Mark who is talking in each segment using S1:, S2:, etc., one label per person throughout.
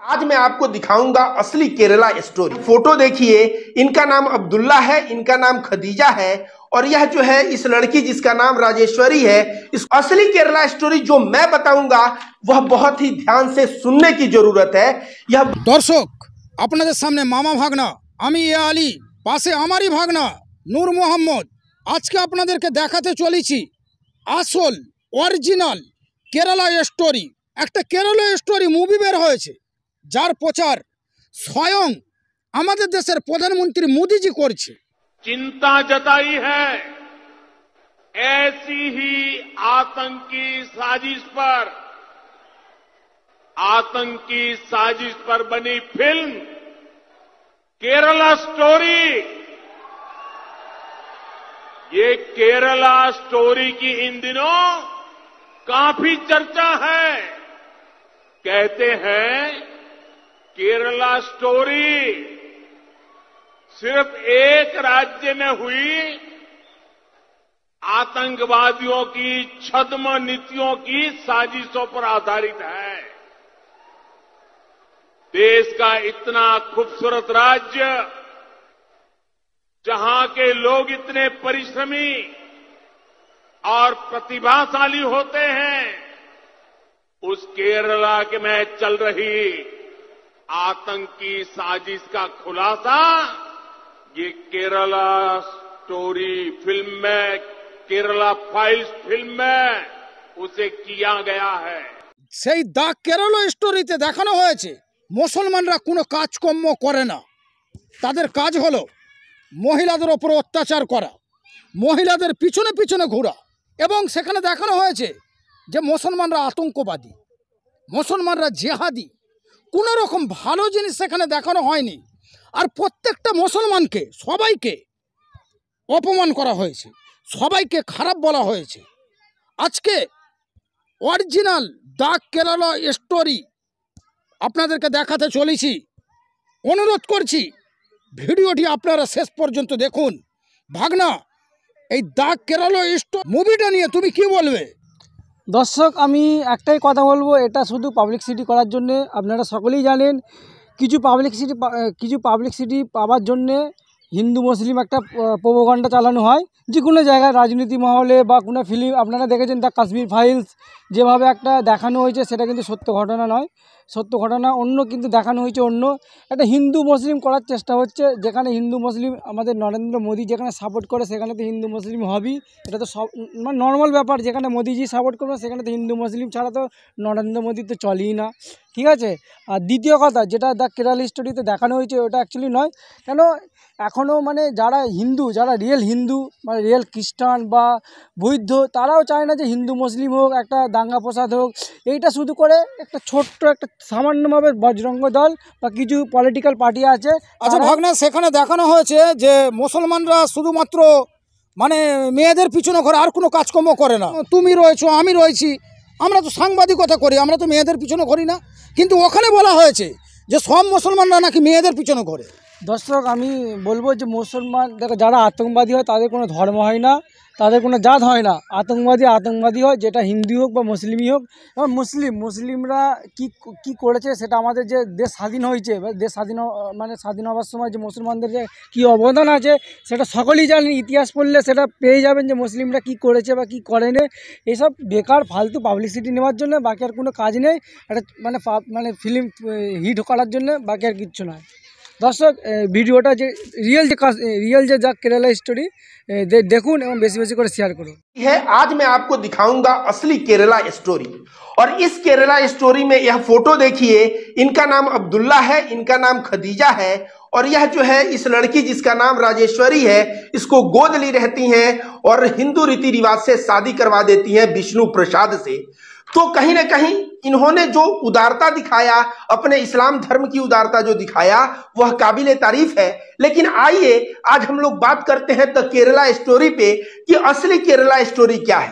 S1: आज मैं आपको दिखाऊंगा असली केरला स्टोरी। फोटो देखिए, इनका नाम अब्दुल्ला है, इनका नाम खदीजा है और यह जो है इस लड़की जिसका नाम राजेश्वरी है। इस असली केरला स्टोरी जो मैं बताऊंगा वह बहुत ही ध्यान से सुनने की जरूरत है। यह
S2: दर्शक আপনাদের সামনে মামা ভাগনা আমি এ আলী পাশে আমারই ভাগনা নূর মোহাম্মদ আজকে আপনাদেরকে দেখাতে চলেছি আসল অরিজিনাল কেরালা স্টোরি। একটা কেরালা স্টোরি মুভি বের হয়েছে যার প্রচার স্বয়ং আমাদের দেশের প্রধানমন্ত্রী মোদিজি করছে।
S3: चिंता जताई है ऐसी ही आतंकी साजिश पर बनी फिल्म केरला स्टोरी। ये केरला स्टोरी की इन दिनों काफी चर्चा है। कहते हैं केरला स्टोरी सिर्फ एक राज्य में हुई आतंकवादियों की छद्म नीतियों की साजिशों पर आधारित है। देश का इतना खूबसूरत राज्य जहां के लोग इतने परिश्रमी और प्रतिभाशाली होते हैं, उस केरला के में चल रही आतंकी साजिश का खुलासा ये केरला स्टोरी फिल्म में, केरला फाइल्स फिल्म में उसे किया गया है।
S2: সেই দাগ কেরালা স্টোরিতে দেখানো হয়েছে মুসলমানরা কোনো কাজকর্ম করে না, তাদের কাজ হলো মহিলাদের ওপর অত্যাচার করা, মহিলাদের পিছনে পিছনে ঘোরা, এবং সেখানে দেখানো হয়েছে যে মুসলমানরা আতঙ্কবাদী, মুসলমানরা জেহাদি। কোনো রকম ভালো জিনিস সেখানে দেখানো হয়নি। আর প্রত্যেকটা মুসলমানকে সবাইকে অপমান করা হয়েছে, সবাইকে খারাপ বলা হয়েছে। আজকে অরিজিনাল দাগ কেরালা স্টোরি আপনাদেরকে দেখাতে চলেছি। অনুরোধ করছি ভিডিওটি আপনারা শেষ পর্যন্ত দেখুন। ভাগনা, এই দাগ কেরালা মুভিটা নিয়ে তুমি কি বলবে?
S4: দর্শক, আমি একটাই কথা বলবো, এটা শুধু পাবলিসিটি করার জন্যে। আপনারা সকলেই জানেন কিছু পাবলিসিটি পাওয়ার জন্যে হিন্দু মুসলিম একটা প্রোপাগান্ডা চালানো হয় যে কোনো জায়গায়, রাজনীতি মহলে বা কোনো ফিল্ম। আপনারা দেখেছেন দ্য কাশ্মীর ফাইলস যেভাবে একটা দেখানো হয়েছে, সেটা কিন্তু সত্য ঘটনা নয়। সত্য ঘটনা অন্য, কিন্তু দেখানো হয়েছে অন্য। একটা হিন্দু মুসলিম করার চেষ্টা হচ্ছে, যেখানে হিন্দু মুসলিম আমাদের নরেন্দ্র মোদী যেখানে সাপোর্ট করে সেখানে তো হিন্দু মুসলিম হবেই। এটা তো সব মানে নর্মাল ব্যাপার। যেখানে মোদিজি সাপোর্ট করবে সেখানে তো হিন্দু মুসলিম ছাড়া তো নরেন্দ্র মোদী তো চলেই না, ঠিক আছে। আর দ্বিতীয় কথা, যেটা দ্য কেরালা স্টোরিতে দেখানো হয়েছে ওটা অ্যাকচুয়ালি নয়। কেন এখনও মানে যারা হিন্দু, যারা রিয়েল হিন্দু মানে রিয়েল খ্রিস্টান বা বৌদ্ধ, তারাও চায় না যে হিন্দু মুসলিম হোক, একটা দাঙ্গা প্রসাদ হোক। এইটা শুধু করে একটা ছোট্ট একটা সামান্যভাবে বজরঙ্গ দল বা কিছু পলিটিক্যাল পার্টি আছে।
S2: আচ্ছা ভাগনা, সেখানে দেখানো হয়েছে যে মুসলমানরা শুধুমাত্র মানে মেয়েদের পিছনে ঘরে আর কোনো কাজকর্ম করে না। তুমি রয়েছো, আমি রয়েছি, আমরা তো সাংবাদিকতা করি, আমরা তো মেয়েদের পিছনে ঘুরি না। কিন্তু ওখানে বলা হয়েছে যে সব মুসলমানরা নাকি মেয়েদের পিছনে ঘরে।
S4: দর্শক, আমি বলবো যে মুসলমান দেখো, যারা আতঙ্কবাদী হয় তাদের কোনো ধর্ম হয় না, তাদের কোনো জাত হয় না। আতঙ্কবাদী হয়, যেটা হিন্দু হোক বা মুসলিমই হোক। এবং মুসলিমরা কি করেছে সেটা আমাদের যে দেশ স্বাধীন হয়েছে, দেশ স্বাধীন হওয়ার সময় যে মুসলমানদের যে কী অবদান আছে সেটা সকলেই জানেন। ইতিহাস পড়লে সেটা পেয়ে যাবেন যে মুসলিমরা কি করেছে বা কি করেনি। এসব বেকার ফালতু পাবলিসিটি নেওয়ার জন্য, বাকি আর কোনো কাজ নেই। একটা মানে ফিল্ম হিট করার জন্য, বাকি আর কিচ্ছু নয়। দর্শক, ভিডিওটা যে রিয়েল যে যা केरला स्टोरी देखून एवं बेसी করে शेयर करो।
S1: आज मैं आपको दिखाऊंगा असली केरला स्टोरी। और इस केरला स्टोरी में यह फोटो देखिए, इनका नाम अब्दुल्ला है, इनका नाम खदीजा है और यह जो है इस लड़की जिसका नाम राजेश्वरी है, इसको गोद ली रहती हैं और हिंदू रीति रिवाज से शादी करवा देती हैं विष्णु प्रसाद से। तो कहीं ना कहीं इन्होंने जो उदारता दिखाया, अपने इस्लाम धर्म की उदारता जो दिखाया, वह काबिले तारीफ है। लेकिन आइए आज हम लोग बात करते हैं द केरला स्टोरी पे कि असली केरला स्टोरी क्या है।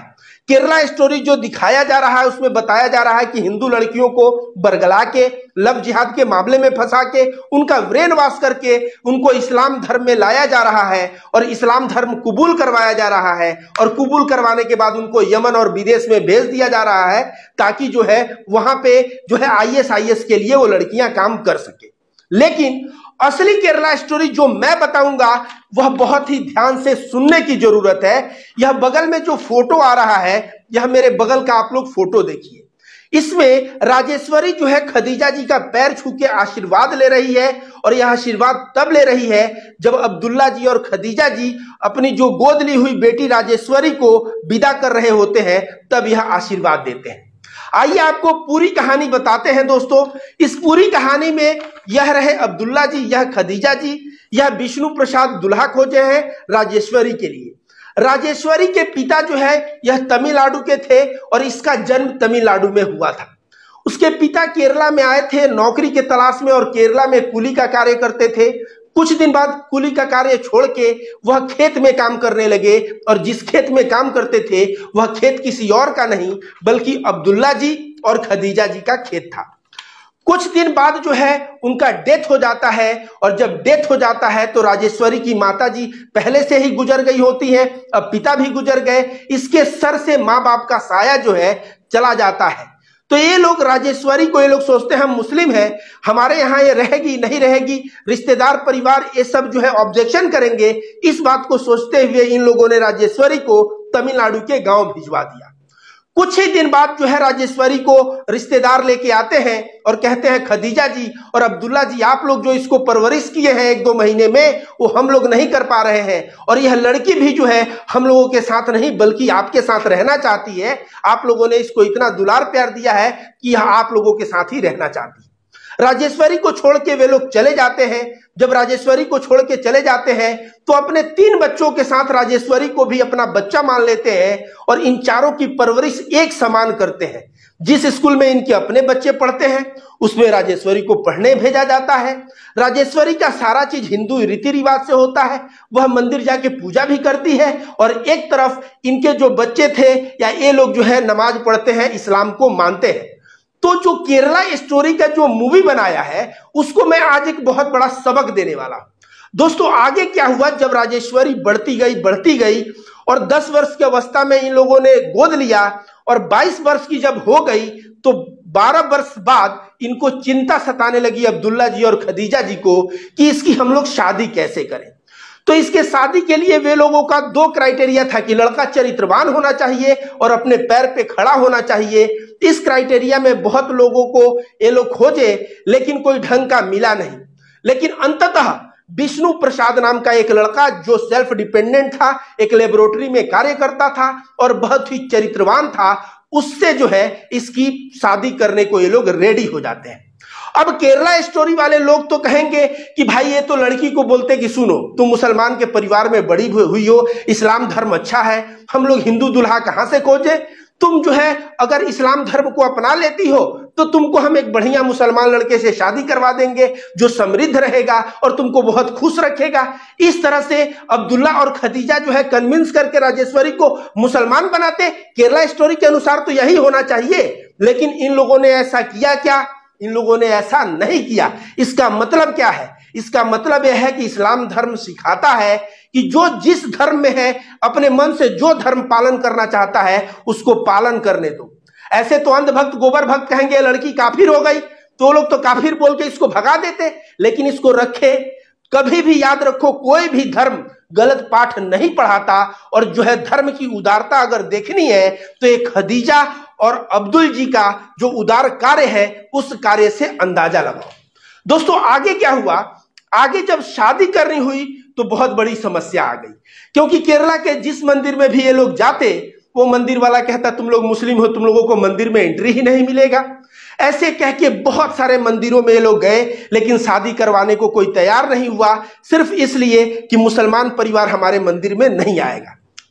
S1: केरला स्टोरी जो दिखाया जा रहा है उसमें बताया जा रहा है कि हिंदू लड़कियों को बरगला के, लव जिहाद के मामले में फंसा के, उनका ब्रेन वॉश करके उनको इस्लाम धर्म में लाया जा रहा है और इस्लाम धर्म कबूल करवाया जा रहा है और कबूल करवाने के बाद उनको यमन और विदेश में भेज दिया जा रहा है ताकि जो है वहां पे जो है ISIS के लिए वो लड़कियां काम कर सके। लेकिन असली केरला स्टोरी जो मैं बताऊंगा वह बहुत ही ध्यान से सुनने की जरूरत है। यह बगल में जो फोटो आ रहा है, यह मेरे बगल का आप लोग फोटो देखिए। इसमें राजेश्वरी जो है खदीजा जी का पैर छू के आशीर्वाद ले रही है और यह आशीर्वाद तब ले रही है जब अब्दुल्ला जी और खदीजा जी अपनी जो गोद ली हुई बेटी राजेश्वरी को विदा कर रहे होते हैं, तब यह आशीर्वाद देते हैं। आइए आपको पूरी कहानी बताते हैं दोस्तों। इस पूरी कहानी में यह रहे अब्दुल्ला जी, यह खदीजा जी, यह विष्णु प्रसाद दुल्हा खोजे हैं राजेश्वरी के लिए। राजेश्वरी के पिता जो है यह तमिलनाडु के थे और इसका जन्म तमिलनाडु में हुआ था। उसके पिता केरला में आए थे नौकरी के तलाश में और केरला में कुली का कार्य करते थे। कुछ दिन बाद कुली का कार्य छोड़ के वह खेत में काम करने लगे और जिस खेत में काम करते थे वह खेत किसी और का नहीं बल्कि अब्दुल्ला जी और खदीजा जी का खेत था। कुछ दिन बाद जो है उनका डेथ हो जाता है और जब डेथ हो जाता है तो राजेश्वरी की माता जी पहले से ही गुजर गई होती हैं, अब पिता भी गुजर गए। इसके सर से माँ बाप का साया जो है चला जाता है। तो ये लोग राजेश्वरी को, ये लोग सोचते हैं हम मुस्लिम हैं, हमारे यहाँ ये रहेगी नहीं रहेगी, रिश्तेदार परिवार ये सब जो है ऑब्जेक्शन करेंगे। इस बात को सोचते हुए इन लोगों ने राजेश्वरी को तमिलनाडु के गांव भिजवा दिया। कुछ ही दिन बाद जो है राजेश्वरी को रिश्तेदार लेके आते हैं और कहते हैं खदीजा जी और अब्दुल्ला जी, आप लोग जो इसको परवरिश किए हैं 1-2 महीने में वो हम लोग नहीं कर पा रहे हैं और यह लड़की भी जो है हम लोगों के साथ नहीं बल्कि आपके साथ रहना चाहती है। आप लोगों ने इसको इतना दुलार प्यार दिया है कि यह आप लोगों के साथ ही रहना चाहती है। राजेश्वरी को छोड़ के वे लोग चले जाते हैं। जब राजेश्वरी को छोड़ के चले जाते हैं तो अपने 3 बच्चों के साथ राजेश्वरी को भी अपना बच्चा मान लेते हैं और इन चारों की परवरिश एक समान करते हैं। जिस स्कूल में इनके अपने बच्चे पढ़ते हैं उसमें राजेश्वरी को पढ़ने भेजा जाता है। राजेश्वरी का सारा चीज हिंदू रीति रिवाज से होता है। वह मंदिर जाके पूजा भी करती है और एक तरफ इनके जो बच्चे थे या ये लोग जो है नमाज पढ़ते हैं, इस्लाम को मानते हैं। तो जो केरला स्टोरी का जो मूवी बनाया है उसको मैं आज एक बहुत बड़ा सबक देने वाला हूं। दोस्तों आगे क्या हुआ, जब राजेश्वरी बढ़ती गई और 10 वर्ष की अवस्था में इन लोगों ने गोद लिया और 22 वर्ष की जब हो गई तो 12 वर्ष बाद इनको चिंता सताने लगी अब्दुल्ला जी और खदीजा जी को कि इसकी हम लोग शादी कैसे करें। तो इसके शादी के लिए वे लोगों का 2 क्राइटेरिया था कि लड़का चरित्रवान होना चाहिए और अपने पैर पे खड़ा होना चाहिए। इस क्राइटेरिया में बहुत लोगों को ये लोग खोजे लेकिन कोई ढंग का मिला नहीं। लेकिन अंततः विष्णु प्रसाद नाम का एक लड़का जो सेल्फ डिपेंडेंट था, एक लेबोरेटरी में कार्य करता था और बहुत ही चरित्रवान था, उससे जो है इसकी शादी करने को ये लोग रेडी हो जाते हैं। अब केरला स्टोरी वाले लोग तो कहेंगे कि भाई ये तो लड़की को बोलते कि सुनो तुम मुसलमान के परिवार में बड़ी हुई हो, इस्लाम धर्म अच्छा है, हम लोग हिंदू दुल्हा कहां से खोजे, तुम जो है अगर इस्लाम धर्म को अपना लेती हो तो तुमको हम एक बढ़िया मुसलमान लड़के से शादी करवा देंगे जो समृद्ध रहेगा और तुमको बहुत खुश रखेगा। इस तरह से अब्दुल्ला और खदीजा जो है कन्विंस करके राजेश्वरी को मुसलमान बनाते। केरला स्टोरी के अनुसार तो यही होना चाहिए, लेकिन इन लोगों ने ऐसा किया क्या? इन लोगों ने ऐसा नहीं किया। इसका मतलब क्या है? इसका मतलब यह है कि इस्लाम धर्म सिखाता है कि जो जिस धर्म में है अपने मन से जो धर्म पालन करना चाहता है उसको पालन करने दो। ऐसे तो अंधभक्त गोबर भक्त कहेंगे लड़की काफिर हो गई, तो लोग तो काफिर बोल के इसको भगा देते, लेकिन इसको रखे। कभी भी याद रखो कोई भी धर्म गलत पाठ नहीं पढ़ाता और जो है धर्म की उदारता अगर देखनी है तो एक खदीजा और अब्दुल जी का जो उदार कार्य है उस कार्य से अंदाजा लगाओ। दोस्तों आगे क्या हुआ, आगे जब शादी करनी हुई तो बहुत बड़ी समस्या आ गई, क्योंकि केरला के जिस मंदिर में भी ये लोग जाते वो मंदिर वाला कहता तुम लोग मुस्लिम हो, तुम लोगों को मंदिर में एंट्री ही नहीं मिलेगा। ऐसे कह के बहुत सारे मंदिरों में ये लोग गए लेकिन शादी करवाने को कोई तैयार नहीं हुआ, सिर्फ इसलिए कि मुसलमान परिवार हमारे मंदिर में नहीं आएगा।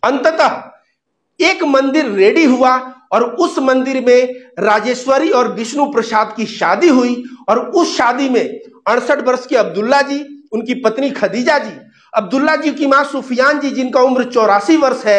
S1: अंततः एक मंदिर रेडी हुआ और उस मंदिर में राजेश्वरी और विष्णु प्रसाद की शादी हुई और उस शादी में 68 वर्ष के अब्दुल्ला जी, उनकी पत्नी खदीजा जी, अब्दुल्ला जी की मां सुफियान जी जिनका उम्र 84 वर्ष है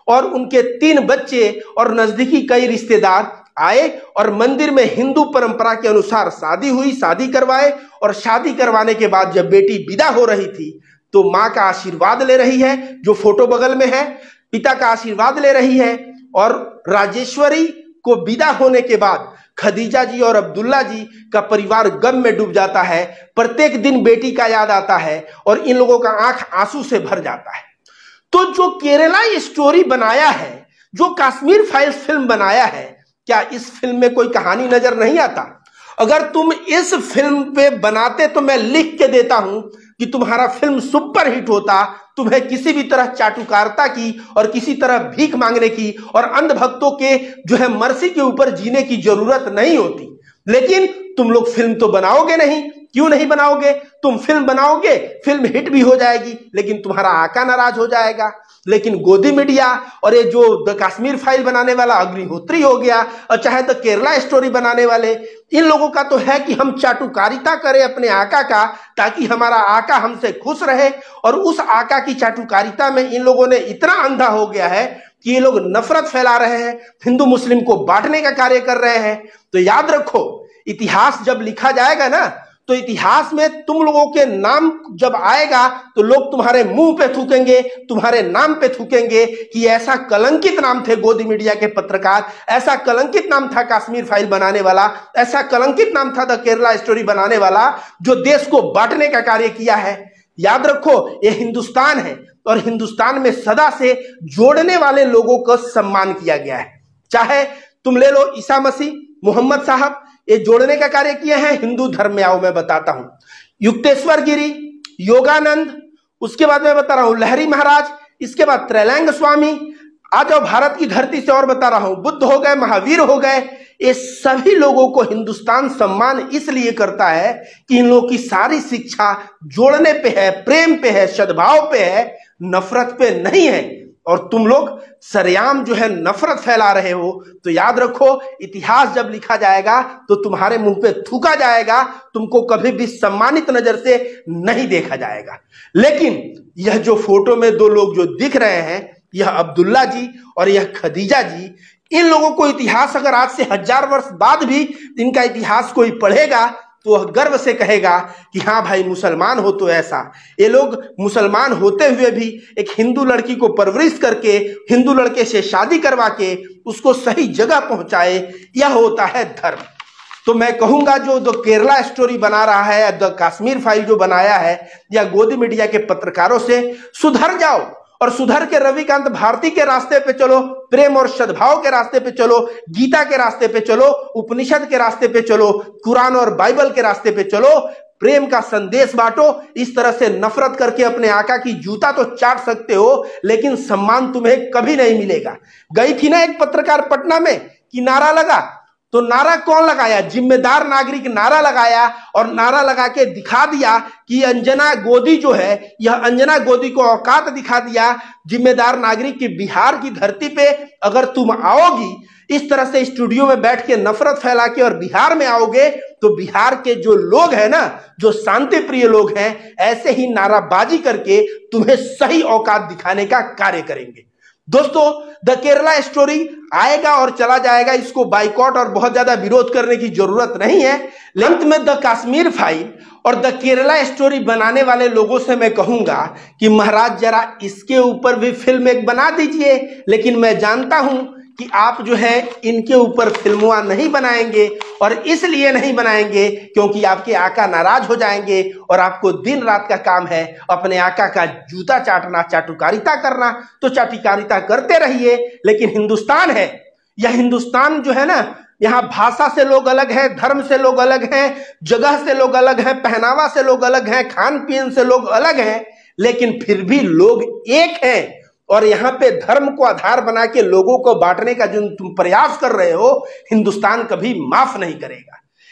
S1: और उनके 3 बच्चे और नजदीकी कई रिश्तेदार आए और मंदिर में हिंदू परंपरा के अनुसार शादी हुई, शादी करवाए। और शादी करवाने के बाद जब बेटी विदा हो रही थी तो माँ का आशीर्वाद ले रही है, जो फोटो बगल में है, पिता का आशीर्वाद ले रही है। और राजेश्वरी को विदा होने के बाद खदीजा जी और अब्दुल्ला जी का परिवार गम में डूब जाता है। प्रत्येक दिन बेटी का याद आता है और इन लोगों का आंख आंसू से भर जाता है। तो जो केरला स्टोरी बनाया है, जो कश्मीर फाइल्स फिल्म बनाया है, क्या इस फिल्म में कोई कहानी नजर नहीं आता? अगर तुम इस फिल्म पे बनाते तो मैं लिख के देता हूं कि तुम्हारा फिल्म सुपर हिट होता, तुम्हें किसी भी तरह चाटुकारिता की और किसी तरह भीख मांगने की और अंधभक्तों के जो है मर्सी के ऊपर जीने की जरूरत नहीं होती। लेकिन तुम लोग फिल्म तो बनाओगे नहीं। क्यों नहीं बनाओगे? तुम फिल्म बनाओगे, फिल्म हिट भी हो जाएगी, लेकिन तुम्हारा आका नाराज हो जाएगा। लेकिन गोदी मीडिया और ये जो द कश्मीर फाइल बनाने वाला अग्निहोत्री हो गया और चाहे तो केरला स्टोरी बनाने वाले, इन लोगों का तो है कि हम चाटुकारिता करें अपने आका का, ताकि हमारा आका हमसे खुश रहे। और उस आका की चाटुकारिता में इन लोगों ने इतना अंधा हो गया है कि ये लोग नफरत फैला रहे हैं, हिंदू मुस्लिम को बांटने का कार्य कर रहे हैं। तो याद रखो, इतिहास जब लिखा जाएगा ना, तो इतिहास में तुम लोगों के नाम जब आएगा तो लोग तुम्हारे मुंह पे थूकेंगे, तुम्हारे नाम पे थूकेंगे कि ऐसा कलंकित नाम थे गोदी मीडिया के पत्रकार, ऐसा कलंकित नाम था कश्मीर फाइल बनाने वाला, ऐसा कलंकित नाम था द केरला स्टोरी बनाने वाला, जो देश को बांटने का कार्य किया है। याद रखो, ये हिंदुस्तान है और हिंदुस्तान में सदा से जोड़ने वाले लोगों का सम्मान किया गया है। चाहे तुम ले लो ईसा मसीह, मोहम्मद साहब, ये जोड़ने का कार्य किए हैं। हिंदू धर्म में आओ, मैं बताता हूं। युक्तेश्वर गिरी, योगानंद, उसके बाद मैं बता रहा हूं लहरी महाराज, इसके बाद त्रैलंग स्वामी, आ जाओ भारत की धरती से और बता रहा हूं, बुद्ध हो गए, महावीर हो गए। ये सभी लोगों को हिंदुस्तान सम्मान इसलिए करता है कि इन लोगों की सारी शिक्षा जोड़ने पे है, प्रेम पे है, सद्भाव पे है, नफरत पे नहीं है। और तुम लोग सरेआम जो है नफरत फैला रहे हो। तो याद रखो, इतिहास जब लिखा जाएगा तो तुम्हारे मुंह पे थूका जाएगा, तुमको कभी भी सम्मानित नजर से नहीं देखा जाएगा। लेकिन यह जो फोटो में 2 लोग जो दिख रहे हैं, यह अब्दुल्ला जी और यह खदीजा जी, इन लोगों को इतिहास अगर आज से 1000 वर्ष बाद भी इनका इतिहास कोई पढ़ेगा तो वह गर्व से कहेगा कि हाँ भाई, मुसलमान हो तो ऐसा। ये लोग मुसलमान होते हुए भी एक हिंदू लड़की को परवरिश करके, हिंदू लड़के से शादी करवा के उसको सही जगह पहुंचाए, यह होता है धर्म। तो मैं कहूंगा, जो द केरला स्टोरी बना रहा है, द कश्मीर फाइल जो बनाया है, या गोदी मीडिया के पत्रकारों से सुधर जाओ और सुधर के रविकांत भारती के रास्ते पे चलो, प्रेम और सद्भाव के रास्ते पे चलो, गीता के रास्ते पे चलो, उपनिषद के रास्ते पे चलो, कुरान और बाइबल के रास्ते पे चलो, प्रेम का संदेश बांटो। इस तरह से नफरत करके अपने आका की जूता तो चाट सकते हो, लेकिन सम्मान तुम्हें कभी नहीं मिलेगा। गई थी ना एक पत्रकार पटना में कि नारा लगा, तो नारा कौन लगाया? जिम्मेदार नागरिक नारा लगाया और नारा लगा के दिखा दिया कि अंजना गोदी जो है, यह अंजना गोदी को औकात दिखा दिया जिम्मेदार नागरिक की। बिहार की धरती पे अगर तुम आओगी इस तरह से स्टूडियो में बैठ के नफरत फैला के और बिहार में आओगे, तो बिहार के जो लोग हैं ना, जो शांति प्रिय लोग हैं, ऐसे ही नाराबाजी करके तुम्हें सही औकात दिखाने का कार्य करेंगे। दोस्तों, द केरला स्टोरी आएगा और चला जाएगा, इसको बाइकॉट और बहुत ज्यादा विरोध करने की जरूरत नहीं है। अंत में द कश्मीर फाइल और द केरला स्टोरी बनाने वाले लोगों से मैं कहूंगा कि महाराज जरा इसके ऊपर भी फिल्म एक बना दीजिए। लेकिन मैं जानता हूं कि आप जो है इनके ऊपर फिल्मुआ नहीं बनाएंगे, और इसलिए नहीं बनाएंगे क्योंकि आपके आका नाराज हो जाएंगे और आपको दिन रात का काम है अपने आका का जूता चाटना, चाटुकारिता करना। तो चाटुकारिता करते रहिए, लेकिन हिंदुस्तान है, यह हिंदुस्तान जो है ना, यहाँ भाषा से लोग अलग हैं, धर्म से लोग अलग हैं, जगह से लोग अलग हैं, पहनावा से लोग अलग हैं, खान पीन से लोग अलग हैं, लेकिन फिर भी लोग एक हैं। और यहाँ पे धर्म को आधार बना के लोगों को बांटने का जो तुम प्रयास कर रहे हो, हिंदुस्तान कभी माफ नहीं करेगा।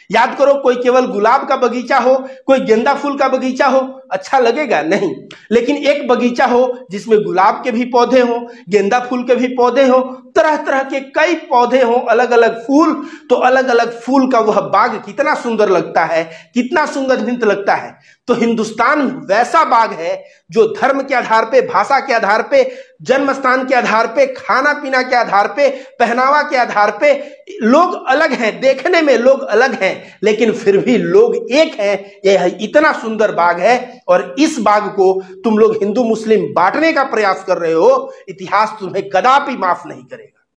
S1: याद करो, कोई केवल गुलाब का बगीचा हो, कोई गेंदा फूल का बगीचा हो, अच्छा लगेगा? नहीं। लेकिन एक बगीचा हो जिसमें गुलाब के भी पौधे हो, गेंदा फूल के भी पौधे हो, तरह तरह के कई पौधे हो, अलग अलग फूल, तो अलग अलग फूल का वह बाग कितना सुंदर लगता है, कितना सुगंधित लगता है। तो हिंदुस्तान वैसा बाग है जो धर्म के आधार पे, भाषा के आधार पे, जन्म स्थान के आधार पे, खाना पीना के आधार पे, पहनावा के आधार पे लोग अलग हैं, देखने में लोग अलग हैं, लेकिन फिर भी लोग एक हैं। यह इतना सुंदर बाग है और इस बाग को तुम लोग हिंदू मुस्लिम बांटने का प्रयास कर रहे हो, इतिहास तुम्हें कदापि माफ नहीं करेगा।